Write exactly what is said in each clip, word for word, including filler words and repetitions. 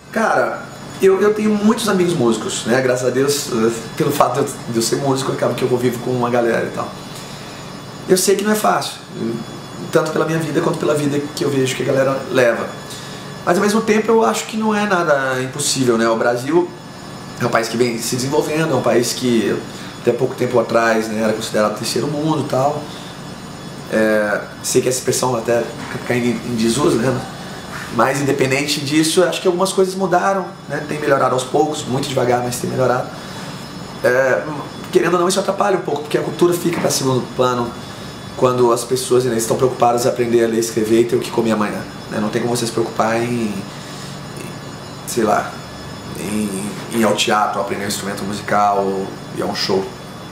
Cara, eu, eu tenho muitos amigos músicos, né? Graças a Deus, pelo fato de eu, de eu ser músico, acaba que eu convivo com uma galera e tal. Eu sei que não é fácil, tanto pela minha vida quanto pela vida que eu vejo que a galera leva. Mas ao mesmo tempo eu acho que não é nada impossível, né? O Brasil é um país que vem se desenvolvendo, é um país que até pouco tempo atrás, né, era considerado terceiro mundo e tal. É, sei que essa expressão até caindo em desuso, né? Mas independente disso, acho que algumas coisas mudaram, né? Tem melhorado aos poucos, muito devagar, mas tem melhorado. É, querendo ou não, isso atrapalha um pouco, porque a cultura fica para segundo plano quando as pessoas, né, estão preocupadas em aprender a ler, escrever e ter o que comer amanhã, né? Não tem como você se preocupar em, em sei lá, em, em ir ao teatro, aprender um instrumento musical, ir a um show.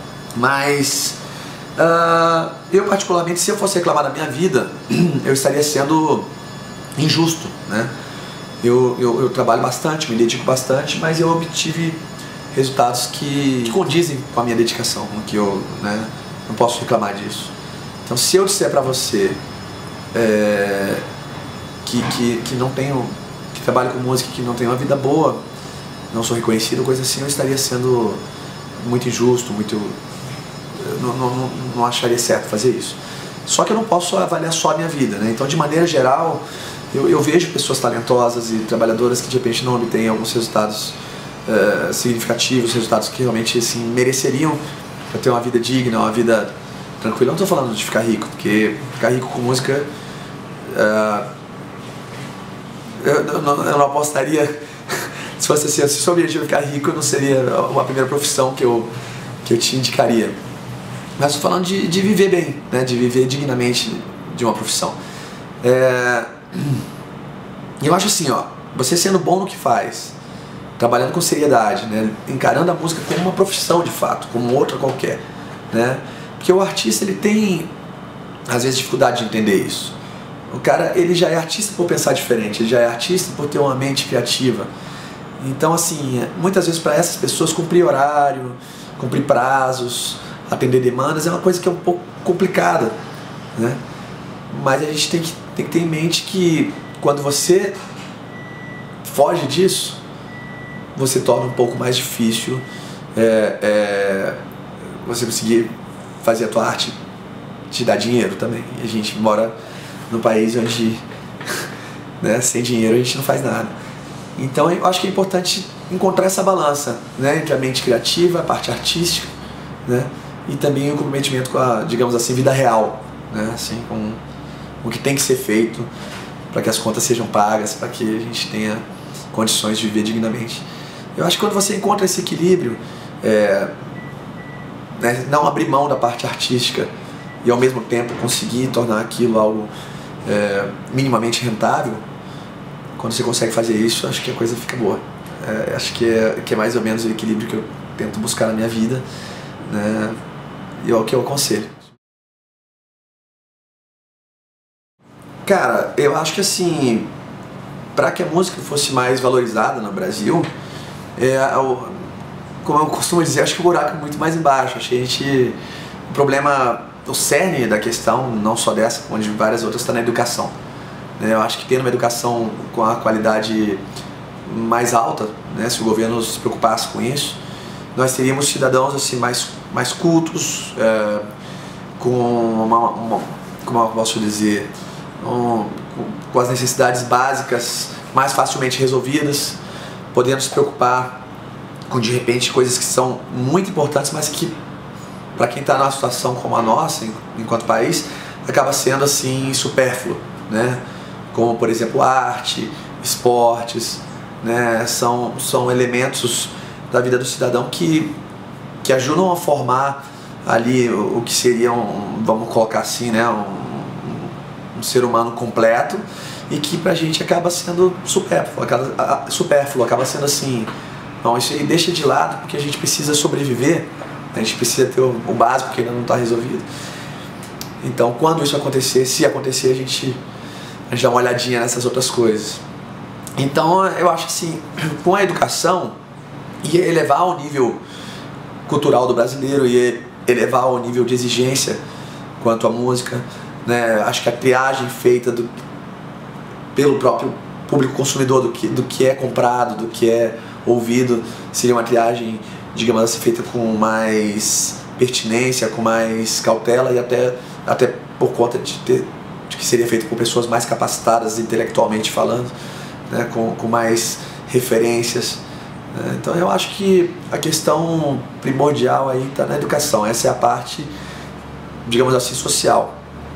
Mas uh, eu particularmente, se eu fosse reclamar da minha vida, eu estaria sendo injusto, né? Eu, eu, eu trabalho bastante, me dedico bastante, mas eu obtive resultados que, que condizem com a minha dedicação, com que eu, né, não posso reclamar disso. Então, se eu disser pra você é, que, que, que não tenho, que trabalho com música, que não tenho uma vida boa, não sou reconhecido, coisa assim, eu estaria sendo muito injusto, muito, não, não, não acharia certo fazer isso. Só que eu não posso avaliar só a minha vida, né? Então, de maneira geral, eu, eu vejo pessoas talentosas e trabalhadoras que de repente não obtêm alguns resultados uh, significativos, resultados que realmente assim, mereceriam para ter uma vida digna, uma vida tranquila. Eu não estou falando de ficar rico, porque ficar rico com música, uh, eu, eu, não, eu não apostaria. Se fosse assim, se o seu objetivo é ficar rico, não seria a primeira profissão que eu, que eu te indicaria. Mas estou falando de, de viver bem, né? De viver dignamente de uma profissão. É, eu acho assim, ó, você sendo bom no que faz, trabalhando com seriedade, né? Encarando a música como uma profissão de fato, como outra qualquer, né? Porque o artista, ele tem, às vezes, dificuldade de entender isso. O cara, ele já é artista por pensar diferente, ele já é artista por ter uma mente criativa. Então, assim, muitas vezes para essas pessoas cumprir horário, cumprir prazos, atender demandas é uma coisa que é um pouco complicada, né? Mas a gente tem que, tem que ter em mente que quando você foge disso, você torna um pouco mais difícil é, é, você conseguir fazer a tua arte te dar dinheiro também. E a gente mora num país onde, né, sem dinheiro a gente não faz nada. Então eu acho que é importante encontrar essa balança, né, entre a mente criativa, a parte artística, né, e também o comprometimento com a, digamos assim, vida real, né, assim, com o que tem que ser feito para que as contas sejam pagas, para que a gente tenha condições de viver dignamente. Eu acho que quando você encontra esse equilíbrio, é, né, não abrir mão da parte artística e ao mesmo tempo conseguir tornar aquilo algo é, minimamente rentável, quando você consegue fazer isso, acho que a coisa fica boa. É, acho que é, que é mais ou menos o equilíbrio que eu tento buscar na minha vida, né, e é o que eu aconselho. Cara, eu acho que assim, para que a música fosse mais valorizada no Brasil, é, como eu costumo dizer, acho que o buraco é muito mais embaixo. Acho que a gente, o problema, o cerne da questão, não só dessa, como de várias outras, está na educação. Eu acho que tendo uma educação com a qualidade mais alta, né, se o governo se preocupasse com isso, nós teríamos cidadãos assim, mais, mais cultos, é, com uma, uma, como eu posso dizer, um, com as necessidades básicas mais facilmente resolvidas, podendo se preocupar com, de repente, coisas que são muito importantes, mas que, para quem está numa situação como a nossa, enquanto país, acaba sendo assim supérfluo, né? Como, por exemplo, arte, esportes, né? São, são elementos da vida do cidadão que, que ajudam a formar ali o, o que seria, um, vamos colocar assim, né? um, um ser humano completo, e que pra gente acaba sendo supérfluo, acaba, supérfluo, acaba sendo assim, não, isso aí deixa de lado porque a gente precisa sobreviver, a gente precisa ter o, o básico que ainda não está resolvido. Então, quando isso acontecer, se acontecer, a gente, a gente dá uma olhadinha nessas outras coisas. Então, eu acho assim, com a educação, ia elevar o nível cultural do brasileiro, ia elevar o nível de exigência quanto à música, né? Acho que a triagem feita do, pelo próprio público consumidor do que, do que é comprado, do que é ouvido, seria uma triagem, digamos assim, feita com mais pertinência, com mais cautela e até, até por conta de, ter, de que seria feito por pessoas mais capacitadas intelectualmente falando, né, com, com mais referências. Né. Então eu acho que a questão primordial aí está na educação, essa é a parte, digamos assim, social.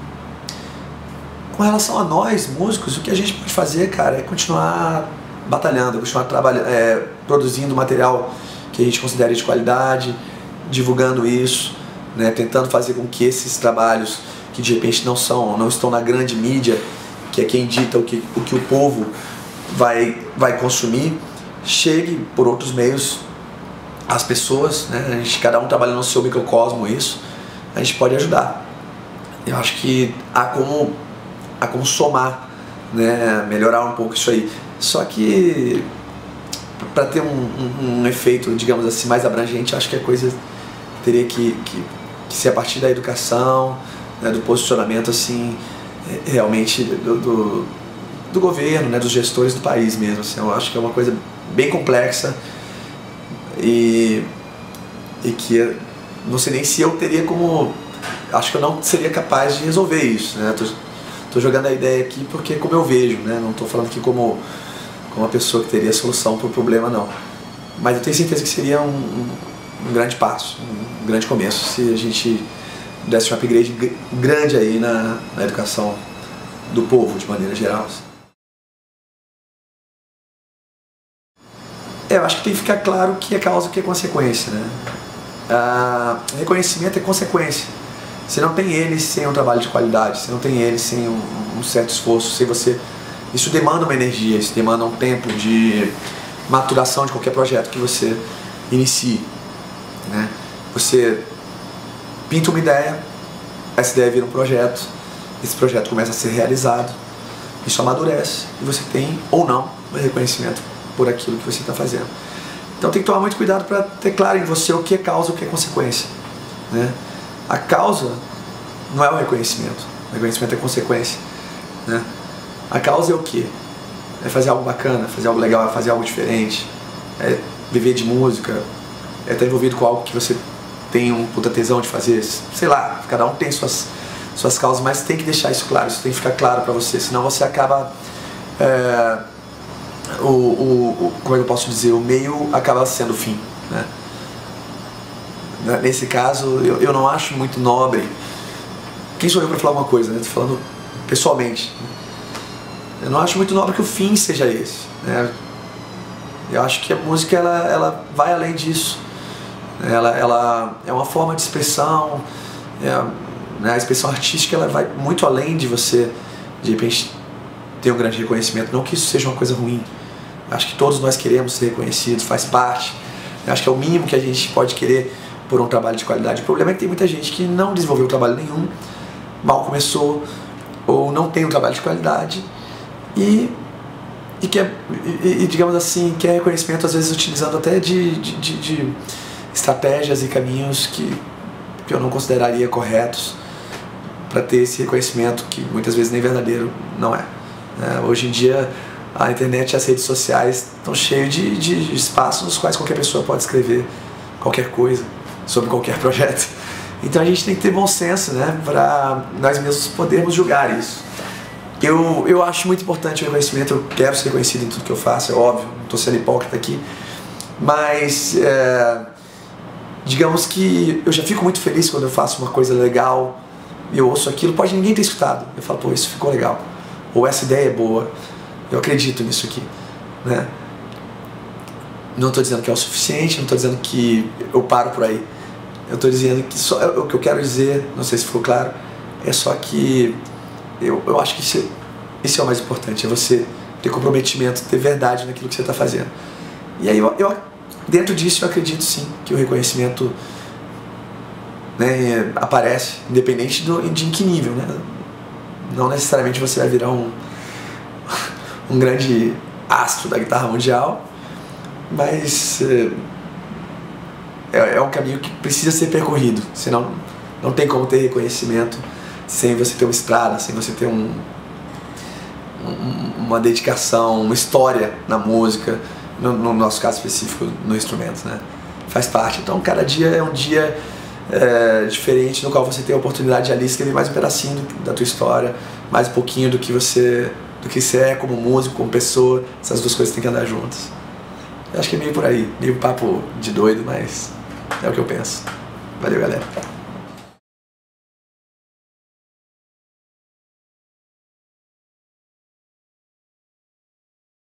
Com relação a nós, músicos, o que a gente pode fazer, cara, é continuar batalhando, continuar trabalhando, é, produzindo material que a gente considere de qualidade, divulgando isso, né, tentando fazer com que esses trabalhos que de repente não são, não estão na grande mídia, que é quem dita o que o, que o povo vai, vai consumir, chegue por outros meios às pessoas, né, a gente, cada um trabalhando no seu microcosmo, isso, a gente pode ajudar. Eu acho que há como, há como somar, né, melhorar um pouco isso aí. Só que para ter um, um, um efeito, digamos assim, mais abrangente, acho que a coisa teria que, que, que ser a partir da educação, né, do posicionamento assim, realmente do, do, do governo, né, dos gestores do país mesmo. Assim, eu acho que é uma coisa bem complexa e, e que não sei nem se eu teria como... Acho que eu não seria capaz de resolver isso, né? Tô, tô jogando a ideia aqui porque é como eu vejo, né? Não estou falando aqui como, como uma pessoa que teria a solução para o problema, não. Mas eu tenho certeza que seria um, um, um grande passo, um grande começo, se a gente desse um upgrade grande aí na, na educação do povo, de maneira geral. É, eu acho que tem que ficar claro que é causa e que é consequência, né? Ah, reconhecimento é consequência. Você não tem ele sem um trabalho de qualidade, você não tem ele sem um, um certo esforço, sem você... Isso demanda uma energia, isso demanda um tempo de maturação de qualquer projeto que você inicie, né? Você pinta uma ideia, essa ideia vira um projeto, esse projeto começa a ser realizado, isso amadurece e você tem, ou não, um reconhecimento por aquilo que você está fazendo. Então tem que tomar muito cuidado para ter claro em você o que é causa e o que é consequência, né? A causa não é o reconhecimento, o reconhecimento é consequência, né? A causa é o quê? É fazer algo bacana, fazer algo legal, é fazer algo diferente, é viver de música, é estar envolvido com algo que você tem um puta tesão de fazer, sei lá, cada um tem suas, suas causas, mas tem que deixar isso claro, isso tem que ficar claro para você, senão você acaba, é, o, o, o, como é que eu posso dizer, o meio acaba sendo o fim, né? Nesse caso, eu, eu não acho muito nobre. Quem sou eu para falar alguma coisa, né? Tô falando pessoalmente. Eu não acho muito nobre que o fim seja esse, né? Eu acho que a música ela, ela vai além disso. Ela, ela é uma forma de expressão, é, né? A expressão artística ela vai muito além de você, de repente, ter um grande reconhecimento. Não que isso seja uma coisa ruim. Acho que todos nós queremos ser reconhecidos, faz parte. Acho que é o mínimo que a gente pode querer por um trabalho de qualidade. O problema é que tem muita gente que não desenvolveu trabalho nenhum, mal começou, ou não tem um trabalho de qualidade e, e quer, e, e, digamos assim, quer reconhecimento às vezes utilizando até de, de, de, de estratégias e caminhos que, que eu não consideraria corretos para ter esse reconhecimento que muitas vezes nem verdadeiro não é. É, hoje em dia a internet e as redes sociais estão cheios de, de espaços nos quais qualquer pessoa pode escrever qualquer coisa sobre qualquer projeto. Então a gente tem que ter bom senso, né, para nós mesmos podermos julgar isso. Eu, eu acho muito importante o reconhecimento, eu quero ser reconhecido em tudo que eu faço, é óbvio, não estou sendo hipócrita aqui, mas é, digamos que eu já fico muito feliz quando eu faço uma coisa legal, eu ouço aquilo, pode ninguém ter escutado, eu falo, pô, isso ficou legal, ou essa ideia é boa, eu acredito nisso aqui, né? Não estou dizendo que é o suficiente, não estou dizendo que eu paro por aí. Eu estou dizendo que só, o que eu quero dizer, não sei se ficou claro, é só que eu, eu acho que isso, isso é o mais importante, é você ter comprometimento, ter verdade naquilo que você está fazendo. E aí, eu, eu, dentro disso, eu acredito sim que o reconhecimento, né, aparece, independente do, de em que nível, né? Não necessariamente você vai virar um, um grande astro da guitarra mundial, mas é, é um caminho que precisa ser percorrido, senão não tem como ter reconhecimento sem você ter uma estrada, sem você ter um, um, uma dedicação, uma história na música, no, no nosso caso específico, no instrumento, né? Faz parte. Então, cada dia é um dia é, diferente, no qual você tem a oportunidade de ali escrever mais um pedacinho do, da tua história, mais um pouquinho do que você, do que você é como músico, como pessoa. Essas duas coisas têm que andar juntas. Eu acho que é meio por aí, meio papo de doido, mas é o que eu penso. Valeu, galera.